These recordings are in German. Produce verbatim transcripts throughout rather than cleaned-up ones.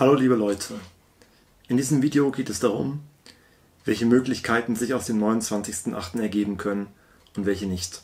Hallo liebe Leute, in diesem Video geht es darum, welche Möglichkeiten sich aus dem neunundzwanzigsten achten ergeben können und welche nicht.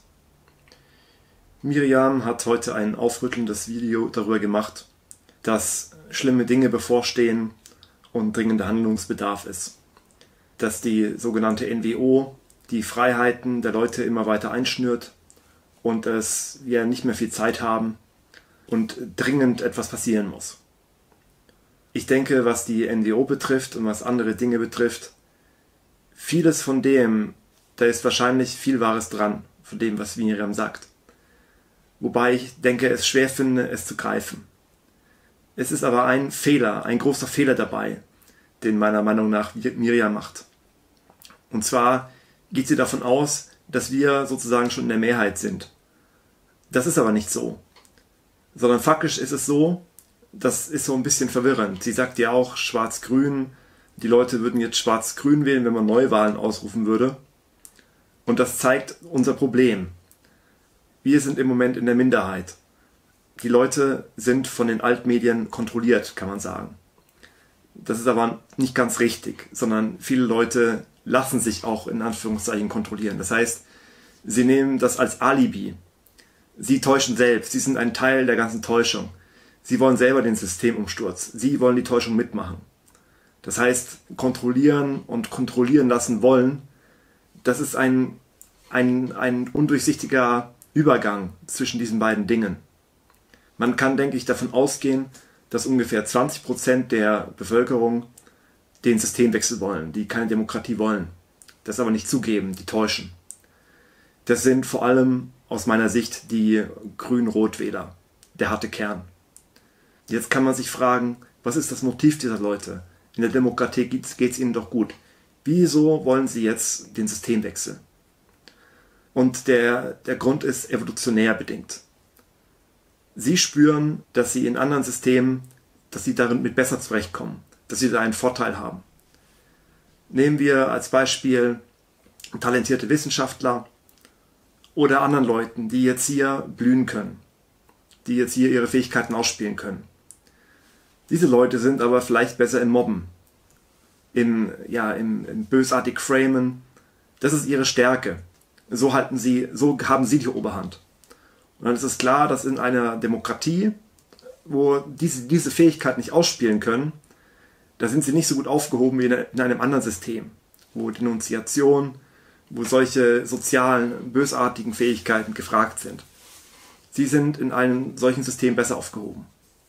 Miriam hat heute ein aufrüttelndes Video darüber gemacht, dass schlimme Dinge bevorstehen und dringender Handlungsbedarf ist. Dass die sogenannte N W O die Freiheiten der Leute immer weiter einschnürt und dass wir nicht mehr viel Zeit haben und dringend etwas passieren muss. Ich denke, was die N W O betrifft und was andere Dinge betrifft, vieles von dem, da ist wahrscheinlich viel Wahres dran, von dem, was Miriam sagt. Wobei ich denke, es schwer finde, es zu greifen. Es ist aber ein Fehler, ein großer Fehler dabei, den meiner Meinung nach Miriam macht. Und zwar geht sie davon aus, dass wir sozusagen schon in der Mehrheit sind. Das ist aber nicht so. Sondern faktisch ist es so, das ist so ein bisschen verwirrend. Sie sagt ja auch Schwarz-Grün, die Leute würden jetzt Schwarz-Grün wählen, wenn man Neuwahlen ausrufen würde. Und das zeigt unser Problem. Wir sind im Moment in der Minderheit. Die Leute sind von den Altmedien kontrolliert, kann man sagen. Das ist aber nicht ganz richtig, sondern viele Leute lassen sich auch in Anführungszeichen kontrollieren. Das heißt, sie nehmen das als Alibi. Sie täuschen selbst, sie sind ein Teil der ganzen Täuschung. Sie wollen selber den Systemumsturz. Sie wollen die Täuschung mitmachen. Das heißt, kontrollieren und kontrollieren lassen wollen, das ist ein, ein, ein undurchsichtiger Übergang zwischen diesen beiden Dingen. Man kann, denke ich, davon ausgehen, dass ungefähr zwanzig Prozent der Bevölkerung den Systemwechsel wollen, die keine Demokratie wollen. Das aber nicht zugeben, die täuschen. Das sind vor allem aus meiner Sicht die Grün-Rot-Wähler, der harte Kern. Jetzt kann man sich fragen, was ist das Motiv dieser Leute? In der Demokratie geht es ihnen doch gut. Wieso wollen sie jetzt den Systemwechsel? Und der, der Grund ist evolutionär bedingt. Sie spüren, dass sie in anderen Systemen, dass sie darin mit besser zurechtkommen, dass sie da einen Vorteil haben. Nehmen wir als Beispiel talentierte Wissenschaftler oder anderen Leuten, die jetzt hier blühen können, die jetzt hier ihre Fähigkeiten ausspielen können. Diese Leute sind aber vielleicht besser im Mobben, im, ja, im, im bösartig Framen. Das ist ihre Stärke. So halten sie, so haben sie die Oberhand. Und dann ist es klar, dass in einer Demokratie, wo diese, diese Fähigkeit nicht ausspielen können, da sind sie nicht so gut aufgehoben wie in einem anderen System, wo Denunziation, wo solche sozialen, bösartigen Fähigkeiten gefragt sind. Sie sind in einem solchen System besser aufgehoben.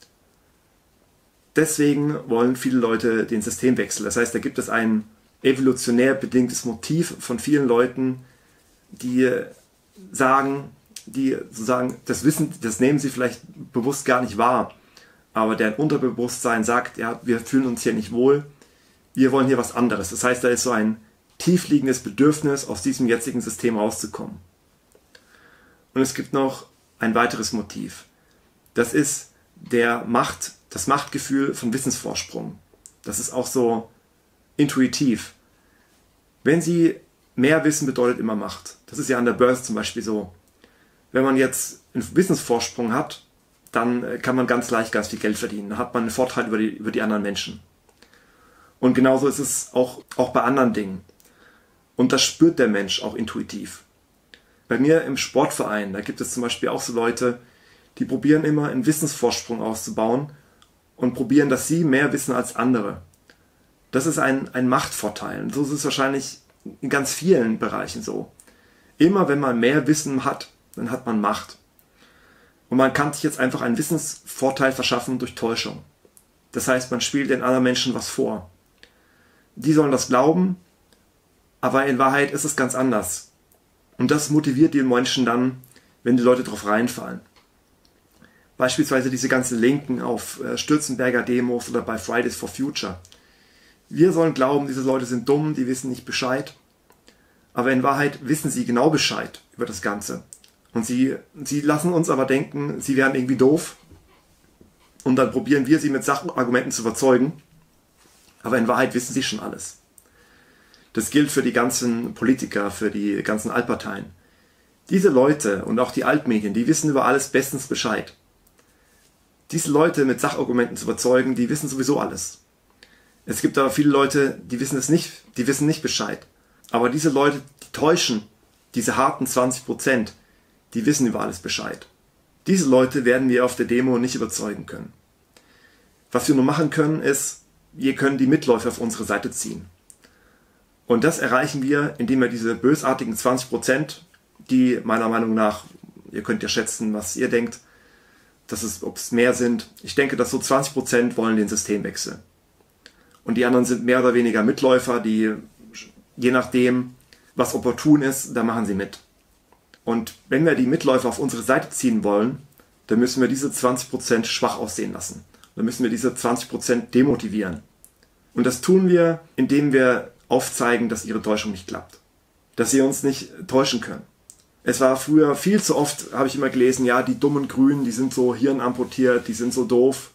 Deswegen wollen viele Leute den Systemwechsel. Das heißt, da gibt es ein evolutionär bedingtes Motiv von vielen Leuten, die sagen, die sozusagen das Wissen, das nehmen sie vielleicht bewusst gar nicht wahr, aber deren Unterbewusstsein sagt, ja, wir fühlen uns hier nicht wohl, wir wollen hier was anderes. Das heißt, da ist so ein tiefliegendes Bedürfnis, aus diesem jetzigen System rauszukommen. Und es gibt noch ein weiteres Motiv. Das ist der Macht, das Machtgefühl von Wissensvorsprung. Das ist auch so intuitiv. Wenn Sie mehr wissen, bedeutet immer Macht. Das ist ja an der Börse zum Beispiel so. Wenn man jetzt einen Wissensvorsprung hat, dann kann man ganz leicht ganz viel Geld verdienen. Dann hat man einen Vorteil über die, über die anderen Menschen. Und genauso ist es auch, auch bei anderen Dingen. Und das spürt der Mensch auch intuitiv. Bei mir im Sportverein, da gibt es zum Beispiel auch so Leute, die probieren immer einen Wissensvorsprung auszubauen und probieren, dass sie mehr wissen als andere. Das ist ein, ein Machtvorteil. Und so ist es wahrscheinlich in ganz vielen Bereichen so. Immer wenn man mehr Wissen hat, dann hat man Macht. Und man kann sich jetzt einfach einen Wissensvorteil verschaffen durch Täuschung. Das heißt, man spielt den anderen Menschen was vor. Die sollen das glauben, aber in Wahrheit ist es ganz anders. Und das motiviert die Menschen dann, wenn die Leute drauf reinfallen. Beispielsweise diese ganzen Linken auf Stürzenberger Demos oder bei Fridays for Future. Wir sollen glauben, diese Leute sind dumm, die wissen nicht Bescheid. Aber in Wahrheit wissen sie genau Bescheid über das Ganze. Und sie, sie lassen uns aber denken, sie wären irgendwie doof. Und dann probieren wir sie mit Sachargumenten zu überzeugen. Aber in Wahrheit wissen sie schon alles. Das gilt für die ganzen Politiker, für die ganzen Altparteien. Diese Leute und auch die Altmedien, die wissen über alles bestens Bescheid. Diese Leute mit Sachargumenten zu überzeugen, die wissen sowieso alles. Es gibt aber viele Leute, die wissen es nicht, die wissen nicht Bescheid. Aber diese Leute, die täuschen, diese harten zwanzig Prozent, die wissen über alles Bescheid. Diese Leute werden wir auf der Demo nicht überzeugen können. Was wir nur machen können, ist, wir können die Mitläufer auf unsere Seite ziehen. Und das erreichen wir, indem wir diese bösartigen zwanzig Prozent, die meiner Meinung nach, ihr könnt ja schätzen, was ihr denkt, dass es, ob es mehr sind. Ich denke, dass so zwanzig Prozent wollen den Systemwechsel. Und die anderen sind mehr oder weniger Mitläufer, die je nachdem, was opportun ist, da machen sie mit. Und wenn wir die Mitläufer auf unsere Seite ziehen wollen, dann müssen wir diese zwanzig Prozent schwach aussehen lassen. Dann müssen wir diese zwanzig Prozent demotivieren. Und das tun wir, indem wir aufzeigen, dass ihre Täuschung nicht klappt. Dass sie uns nicht täuschen können. Es war früher viel zu oft, habe ich immer gelesen, ja, die dummen Grünen, die sind so hirnamputiert, die sind so doof.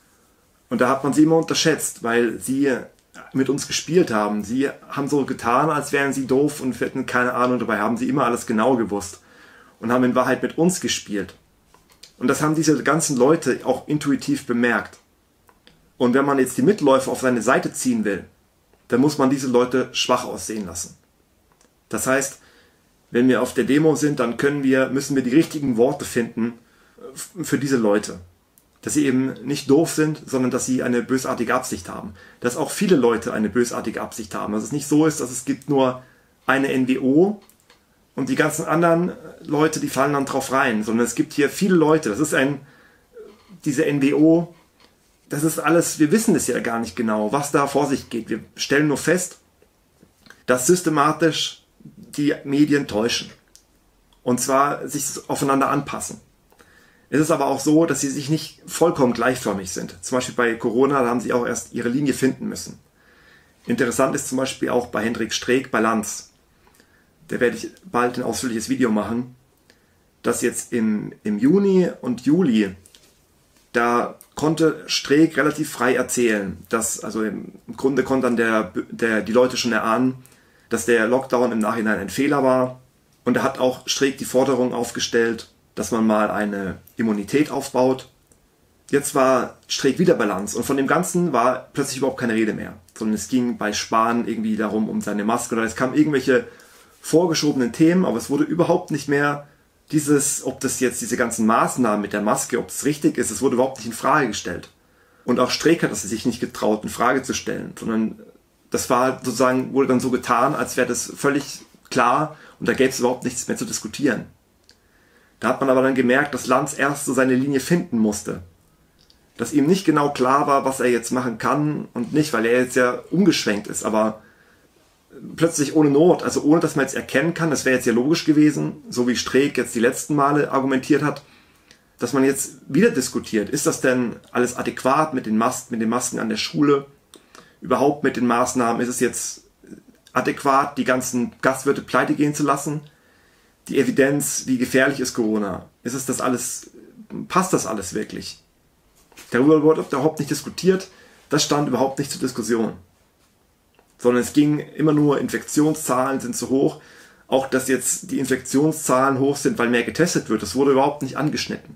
Und da hat man sie immer unterschätzt, weil sie mit uns gespielt haben. Sie haben so getan, als wären sie doof und wir hätten keine Ahnung, dabei haben sie immer alles genau gewusst und haben in Wahrheit mit uns gespielt. Und das haben diese ganzen Leute auch intuitiv bemerkt. Und wenn man jetzt die Mitläufer auf seine Seite ziehen will, dann muss man diese Leute schwach aussehen lassen. Das heißt, wenn wir auf der Demo sind, dann können wir, müssen wir die richtigen Worte finden für diese Leute. Dass sie eben nicht doof sind, sondern dass sie eine bösartige Absicht haben. Dass auch viele Leute eine bösartige Absicht haben. Dass es nicht so ist, dass es gibt nur eine N W O und die ganzen anderen Leute, die fallen dann drauf rein. Sondern es gibt hier viele Leute. Das ist ein, diese N W O, das ist alles, wir wissen es ja gar nicht genau, was da vor sich geht. Wir stellen nur fest, dass systematisch die Medien täuschen. Und zwar sich aufeinander anpassen. Es ist aber auch so, dass sie sich nicht vollkommen gleichförmig sind. Zum Beispiel bei Corona, da haben sie auch erst ihre Linie finden müssen. Interessant ist zum Beispiel auch bei Hendrik Streeck bei Lanz. Da werde ich bald ein ausführliches Video machen, dass jetzt im, im Juni und Juli, da konnte Streeck relativ frei erzählen, dass, also im, im Grunde konnte dann der, der, die Leute schon erahnen, dass der Lockdown im Nachhinein ein Fehler war. Und da hat auch Streeck die Forderung aufgestellt, dass man mal eine Immunität aufbaut. Jetzt war Streeck wieder bei Lanz und von dem Ganzen war plötzlich überhaupt keine Rede mehr. Sondern es ging bei Spahn irgendwie darum, um seine Maske oder es kamen irgendwelche vorgeschobenen Themen, aber es wurde überhaupt nicht mehr dieses, ob das jetzt diese ganzen Maßnahmen mit der Maske, ob es richtig ist, es wurde überhaupt nicht in Frage gestellt. Und auch Streeck hat es sich nicht getraut, in Frage zu stellen, sondern das war sozusagen, wurde dann so getan, als wäre das völlig klar und da gäbe es überhaupt nichts mehr zu diskutieren. Da hat man aber dann gemerkt, dass Lanz erst so seine Linie finden musste. Dass ihm nicht genau klar war, was er jetzt machen kann und nicht, weil er jetzt ja umgeschwenkt ist, aber plötzlich ohne Not, also ohne dass man jetzt erkennen kann, das wäre jetzt ja logisch gewesen, so wie Streeck jetzt die letzten Male argumentiert hat, dass man jetzt wieder diskutiert, ist das denn alles adäquat mit den Masken, mit den Masken an der Schule, überhaupt mit den Maßnahmen, ist es jetzt adäquat, die ganzen Gastwirte pleite gehen zu lassen? Die Evidenz, wie gefährlich ist Corona? Ist es das alles, passt das alles wirklich? Darüber wurde überhaupt nicht diskutiert, das stand überhaupt nicht zur Diskussion. Sondern es ging immer nur, Infektionszahlen sind zu hoch, auch dass jetzt die Infektionszahlen hoch sind, weil mehr getestet wird, das wurde überhaupt nicht angeschnitten.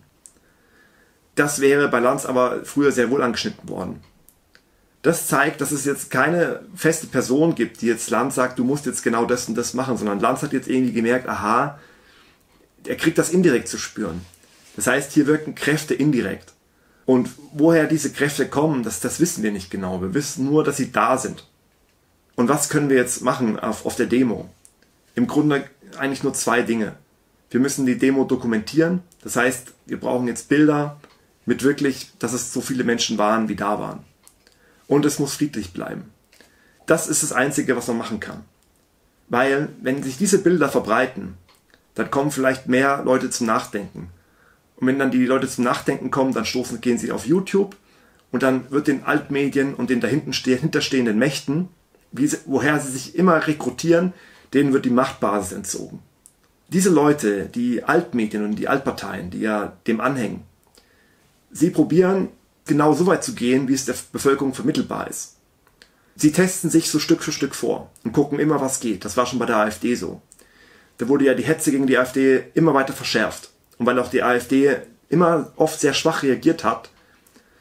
Das wäre bei Lanz aber früher sehr wohl angeschnitten worden. Das zeigt, dass es jetzt keine feste Person gibt, die jetzt Lanz sagt, du musst jetzt genau das und das machen, sondern Lanz hat jetzt irgendwie gemerkt, aha, er kriegt das indirekt zu spüren. Das heißt, hier wirken Kräfte indirekt. Und woher diese Kräfte kommen, das, das wissen wir nicht genau. Wir wissen nur, dass sie da sind. Und was können wir jetzt machen auf, auf der Demo? Im Grunde eigentlich nur zwei Dinge. Wir müssen die Demo dokumentieren. Das heißt, wir brauchen jetzt Bilder mit wirklich, dass es so viele Menschen waren, wie da waren. Und es muss friedlich bleiben. Das ist das Einzige, was man machen kann. Weil, wenn sich diese Bilder verbreiten, dann kommen vielleicht mehr Leute zum Nachdenken. Und wenn dann die Leute zum Nachdenken kommen, dann stoßen, gehen sie auf YouTube und dann wird den Altmedien und den dahinterstehenden Mächten, wie sie, woher sie sich immer rekrutieren, denen wird die Machtbasis entzogen. Diese Leute, die Altmedien und die Altparteien, die ja dem anhängen, sie probieren genau so weit zu gehen, wie es der Bevölkerung vermittelbar ist. Sie testen sich so Stück für Stück vor und gucken immer, was geht. Das war schon bei der AfD so. Da wurde ja die Hetze gegen die AfD immer weiter verschärft. Und weil auch die AfD immer oft sehr schwach reagiert hat,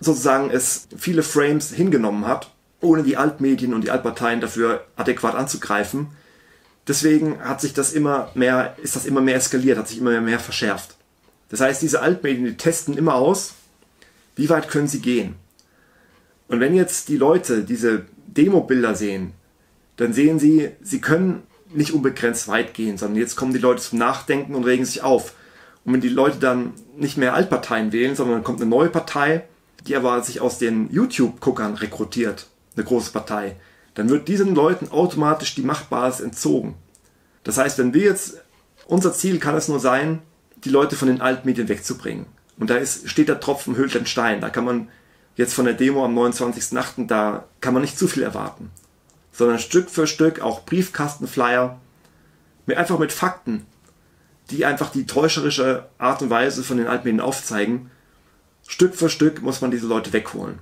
sozusagen es viele Frames hingenommen hat, ohne die Altmedien und die Altparteien dafür adäquat anzugreifen. Deswegen hat sich das immer mehr, ist das immer mehr eskaliert, hat sich immer mehr verschärft. Das heißt, diese Altmedien, die testen immer aus, wie weit können sie gehen. Und wenn jetzt die Leute diese Demo-Bilder sehen, dann sehen sie, sie können nicht unbegrenzt weit gehen, sondern jetzt kommen die Leute zum Nachdenken und regen sich auf. Und wenn die Leute dann nicht mehr Altparteien wählen, sondern dann kommt eine neue Partei, die aber sich aus den YouTube-Guckern rekrutiert, eine große Partei, dann wird diesen Leuten automatisch die Machtbasis entzogen. Das heißt, wenn wir jetzt, unser Ziel kann es nur sein, die Leute von den Altmedien wegzubringen. Und da ist, steht der Tropfen höhlt den Stein. Da kann man jetzt von der Demo am neunundzwanzigsten achten da kann man nicht zu viel erwarten. Sondern Stück für Stück, auch Briefkastenflyer, mit, einfach mit Fakten, die einfach die täuscherische Art und Weise von den Altmedien aufzeigen. Stück für Stück muss man diese Leute wegholen.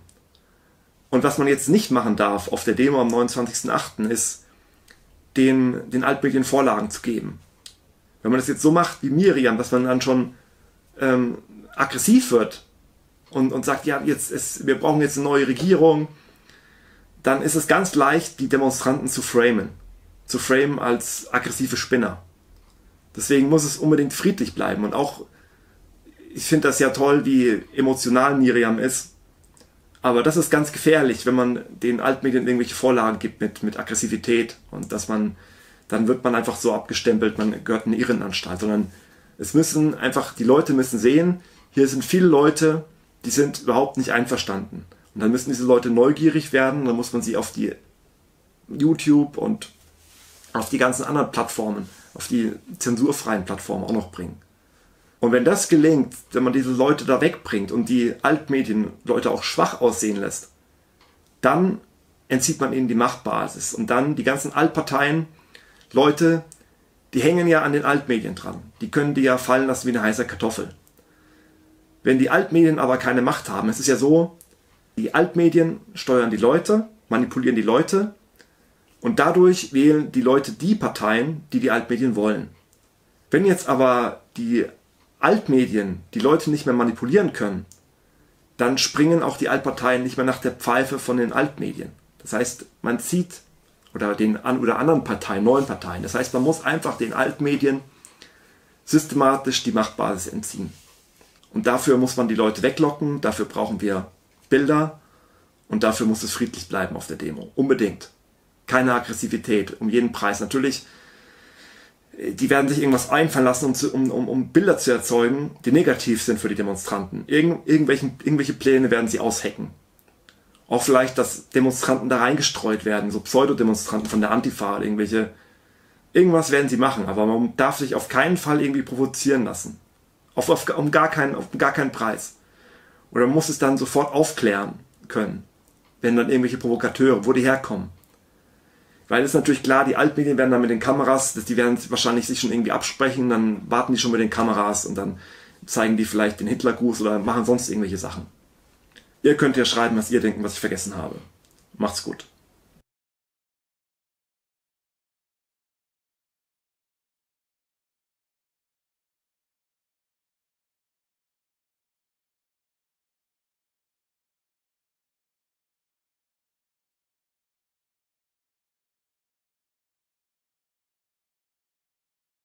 Und was man jetzt nicht machen darf auf der Demo am neunundzwanzigsten achten ist, den, den Altmedien Vorlagen zu geben. Wenn man das jetzt so macht wie Miriam, dass man dann schon ähm, aggressiv wird und, und sagt, ja, jetzt ist, wir brauchen jetzt eine neue Regierung, dann ist es ganz leicht, die Demonstranten zu framen. Zu framen als aggressive Spinner. Deswegen muss es unbedingt friedlich bleiben. Und auch, ich finde das ja toll, wie emotional Miriam ist. Aber das ist ganz gefährlich, wenn man den Altmedien irgendwelche Vorlagen gibt mit, mit Aggressivität. Und dass man, dann wird man einfach so abgestempelt, man gehört in eine Irrenanstalt. Sondern es müssen einfach, die Leute müssen sehen, hier sind viele Leute, die sind überhaupt nicht einverstanden. Und dann müssen diese Leute neugierig werden, dann muss man sie auf die YouTube und auf die ganzen anderen Plattformen, auf die zensurfreien Plattformen auch noch bringen. Und wenn das gelingt, wenn man diese Leute da wegbringt und die Altmedien Leute auch schwach aussehen lässt, dann entzieht man ihnen die Machtbasis. Und dann die ganzen Altparteien, Leute, die hängen ja an den Altmedien dran. Die können die ja fallen lassen wie eine heiße Kartoffel. Wenn die Altmedien aber keine Macht haben, es ist ja so, die Altmedien steuern die Leute, manipulieren die Leute und dadurch wählen die Leute die Parteien, die die Altmedien wollen. Wenn jetzt aber die Altmedien die Leute nicht mehr manipulieren können, dann springen auch die Altparteien nicht mehr nach der Pfeife von den Altmedien. Das heißt, man zieht oder den an oder anderen Parteien, neuen Parteien. Das heißt, man muss einfach den Altmedien systematisch die Machtbasis entziehen. Und dafür muss man die Leute weglocken, dafür brauchen wir Bilder und dafür muss es friedlich bleiben auf der Demo. Unbedingt. Keine Aggressivität, um jeden Preis. Natürlich, die werden sich irgendwas einfallen lassen, um, zu, um, um, um Bilder zu erzeugen, die negativ sind für die Demonstranten. Irgend, irgendwelchen, irgendwelche Pläne werden sie aushacken. Auch vielleicht, dass Demonstranten da reingestreut werden, so Pseudodemonstranten von der Antifa, irgendwelche, irgendwas werden sie machen, aber man darf sich auf keinen Fall irgendwie provozieren lassen. Auf, auf, um gar keinen, auf gar keinen Preis. Oder man muss es dann sofort aufklären können, wenn dann irgendwelche Provokateure, wo die herkommen. Weil es ist natürlich klar, die Altmedien werden dann mit den Kameras, die werden wahrscheinlich sich schon irgendwie absprechen, dann warten die schon mit den Kameras und dann zeigen die vielleicht den Hitlergruß oder machen sonst irgendwelche Sachen. Ihr könnt ja schreiben, was ihr denkt, was ich vergessen habe. Macht's gut.